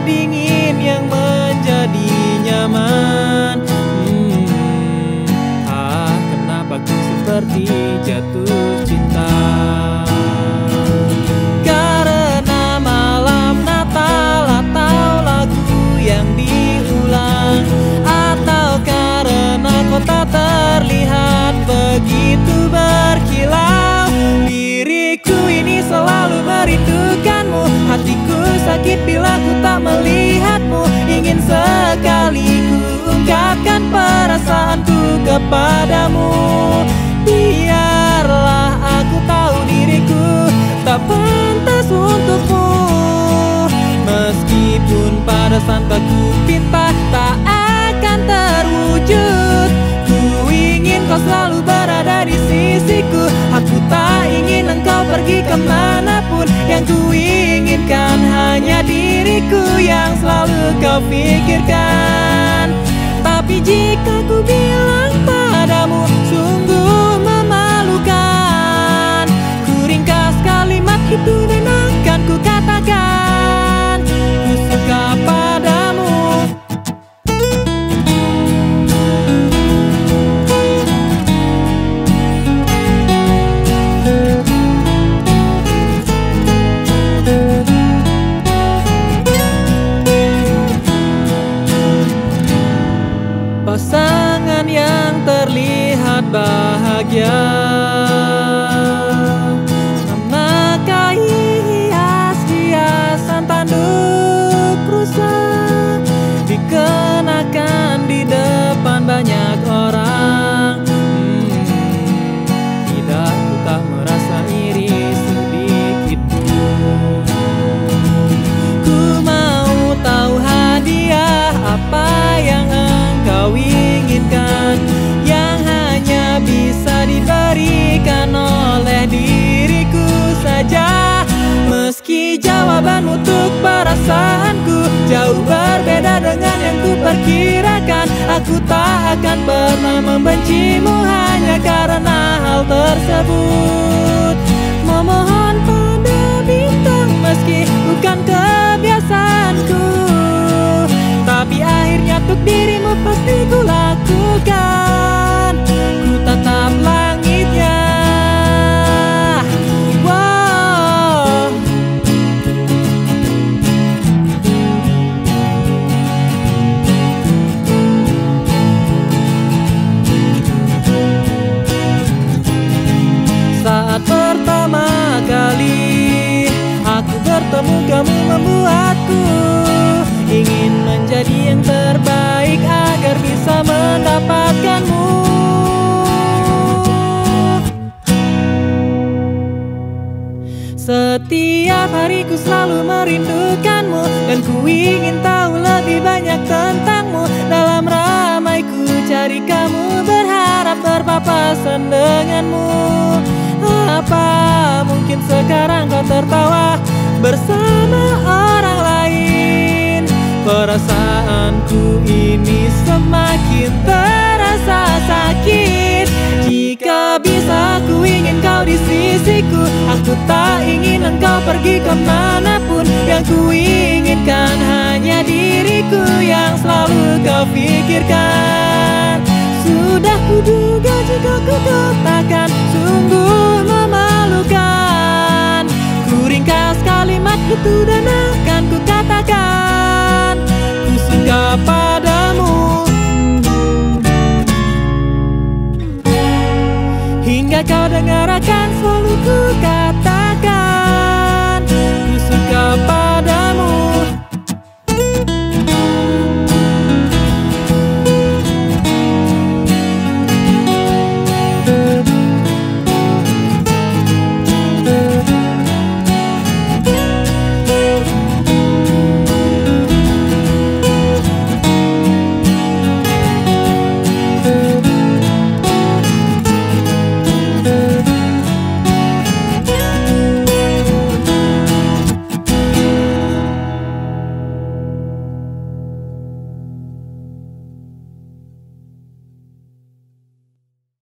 dingin yang menjadi nyaman. Kenapa ku seperti jatuh cinta? Karena malam Natal atau lagu yang diulang, atau karena kota terlihat begitu berkilau. Diriku ini selalu merindukanmu, hatiku sakit bila ku tak melihatmu. Ingin sekali ku ungkapkan perasaanku kepadamu. Biarlah aku tahu diriku tak pantas untukmu, meskipun pada saat ku pinta tak akan terwujud. Ku ingin kau selalu berada di sisiku, aku tak ingin engkau pergi kemanapun. Yang ku inginkan hanya diriku yang selalu kau pikirkan. Tapi jika ku bilang padamu sungguh memalukan, ku ringkas kalimat itu dan akan ku katakan ku suka padamu. Pasangan yang terlihat bahagia memakai hias-hiasan tanduk rusa, dikenakan di depan banyak orang. Tidak, ku tak merasa iri sedikit pun. Ku mau tahu hadiah apa yang kau inginkan, yang hanya bisa diberikan oleh diriku saja. Meski jawaban untuk perasaanku jauh berbeda dengan yang ku perkirakan, aku tak akan pernah membencimu hanya karena hal tersebut. Memohon pada bintang meski bukan kebiasaanku, tapi akhirnya untuk dirimu pasti ku lakukan. Ku tatap langitnya, wow. Saat pertama kali aku bertemu kamu membuatku ingin menjadi yang terbaik agar bisa mendapatkanmu. Setiap hari ku selalu merindukanmu, dan ku ingin tahu lebih banyak tentangmu. Dalam ramai ku cari kamu, berharap berpapasan denganmu. Apa mungkin sekarang kau tertawa bersama orang lain? Perasaanku ini semakin terasa sakit. Jika bisa aku ingin kau di sisiku, aku tak ingin engkau pergi kemanapun. Yang ku inginkan hanya diriku yang selalu kau pikirkan. Sudah kuduga jika ku katakan sungguh memalukan, ku ringkas kalimat itu dan